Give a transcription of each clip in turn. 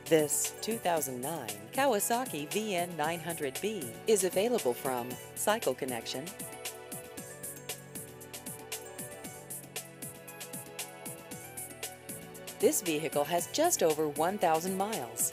This 2009 Kawasaki VN900B is available from Cycle Connection. This vehicle has just over 1,000 miles.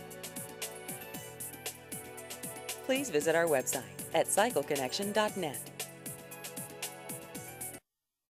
Please visit our website at cycleconnection.net.